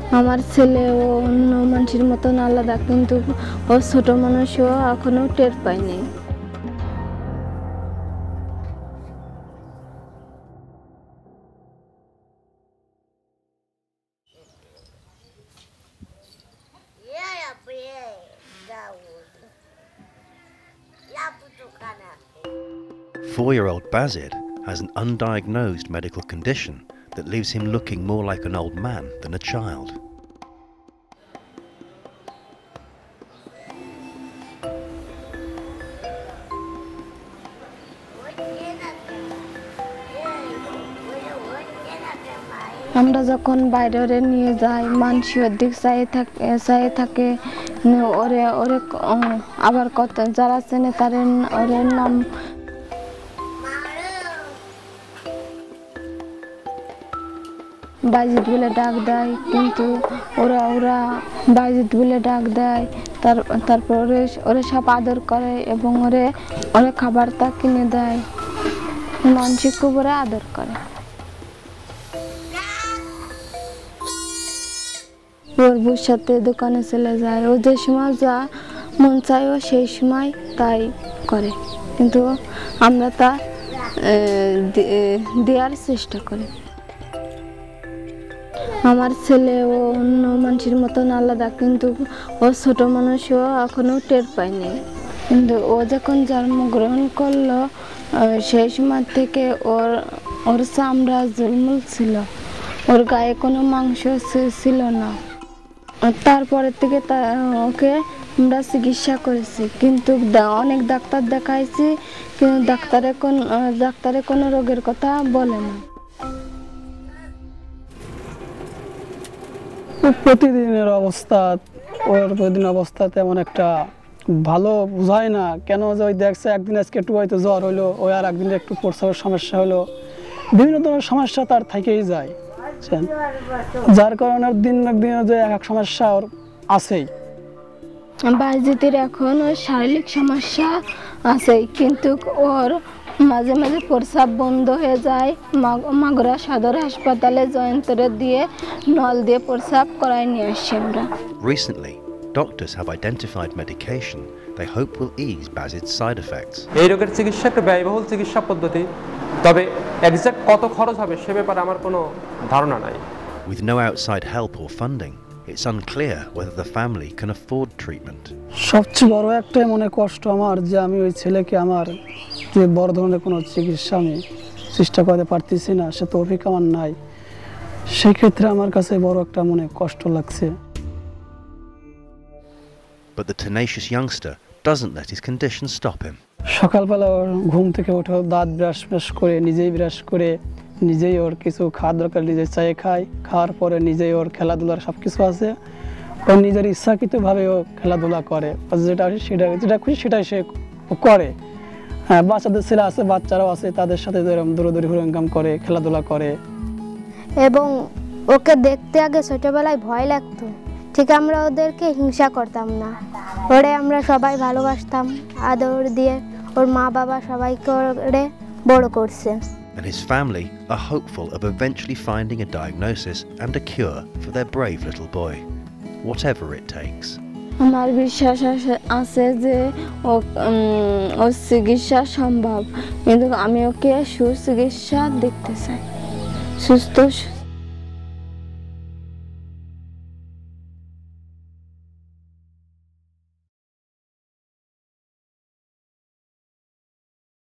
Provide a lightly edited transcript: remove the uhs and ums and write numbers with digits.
আমার ছেলে ও অন্য মানুষের মতন আলাদা, কিন্তু ও ছোট মানুষও এখনো টের পায়নি। Four-year-old Bayzid has an undiagnosed medical condition that leaves him looking more like an old man than a child. আমরা যখন বাইরে নিয়ে যাই, মানুষের দিক চাই থাকে ওরে ওরে আবার কত যারা চেনে তার ওর নাম বাইজিদ বলে ডাক দেয়, কিন্তু ওরা বাইজিদ বলে ডাক দেয়। তারপর ওরে সব আদর করে এবং ওরে খাবারটা কিনে দেয়, মানসিক খুব ওরা আদর করে। ওর বউর সাথে দোকানে চলে যায়, ও যে সময় যা মন চায় ও সেই সময় তাই করে, কিন্তু আমরা তা দেওয়ার চেষ্টা করি। আমার ছেলে ও অন্য মানুষের মতন আলাদা, কিন্তু ও ছোট মানুষও এখনো টের পায়নি। কিন্তু ও যখন জন্মগ্রহণ করলো সেই সময় থেকে ওর চামড়া ঝুলমুল ছিল, ওর গায়ে কোনো মাংস ছিল না। তারপরের থেকে ওকে আমরা চিকিৎসা করেছি, কিন্তু অনেক ডাক্তার দেখাইছি, কিন্তু ডাক্তারে কোনো রোগের কথা বলে না। প্রতিদিনের অবস্থা তেমন একটা ভালো বোঝায় না, কেন যে ওই দেখছে একদিন আজকে একটু হয়তো জ্বর হলো, ওই আর একদিন একটু প্রস্রাবের সমস্যা হলো, বিভিন্ন ধরনের সমস্যা তার থেকেই যায়, যার কারণে দিন যে এক সমস্যা ওর আছেই। বাইজিদের এখন ওর শারীরিক সমস্যা আছে, কিন্তু ওর মাঝে মাঝে প্রস্রাব বন্ধ হয়ে যায়। মাগুরা সদর হাসপাতালে জয়ন্তরে দিয়ে নল দিয়ে প্রস্রাব করায় নিয়ে আসছি আমরা। Recently, doctors have identified medication they hope will ease Bayzid's side effects. এই রোগের চিকিৎসা একটা ব্যয়বহুল চিকিৎসা পদ্ধতি, তবে এক্সাক্ট কত খরচ হবে সে ব্যাপারে আমার কোনো ধারণা নাই। With no outside help or funding, it's unclear whether the family can afford treatment. সবচেয়ে বড় একটাই মনে কষ্ট আমার, যে আমি ওই ছেলেকে আমার যে বড় ধরনের কোনো চিকিৎসা আমি চেষ্টা করতে পারতেছি না, সে তৌফিক আমার নাই। সেই ক্ষেত্রে আমার কাছে বড় একটা মনে কষ্ট লাগছে। But the tenacious youngster doesn't let his condition stop him. সকালবেলা ওর ঘুম থেকে উঠে দাঁত ব্রাশ করে নিজেই ব্রাশ করে নিজেই ওর কিছু খাওয়ার দরকার নিজে চায়ে খায়, খাওয়ার পরে নিজেই ওর খেলাধুলার সব কিছু আছে, ওর নিজের ইচ্ছাকৃতভাবে ও খেলাধুলা করে, যেটা খুশি সেটাই সে করে। হ্যাঁ, বাচ্চাদের ছেলে আছে, বাচ্চারাও আছে, তাদের সাথে এরকম দৌড়াদৌড়ি হুড়ঙ্গাম করে খেলাধুলা করে। এবং ওকে দেখতে আগে ছোটবেলায় ভয় লাগতো, ঠিক আমরা ওদেরকে হিংসা করতাম না, ওরে আমরা সবাই ভালোবাসতাম, আদর দিয়ে ওর মা বাবা সবাইকে ওরে বড় করছে। And his family are hopeful of eventually finding a diagnosis and a cure for their brave little boy, whatever it takes. আমার বিশ্বাস আছে যে ওর চিকিৎসা সম্ভব, কিন্তু আমি ওকে সুচিকিৎসা দেখতে চাই, সুস্থ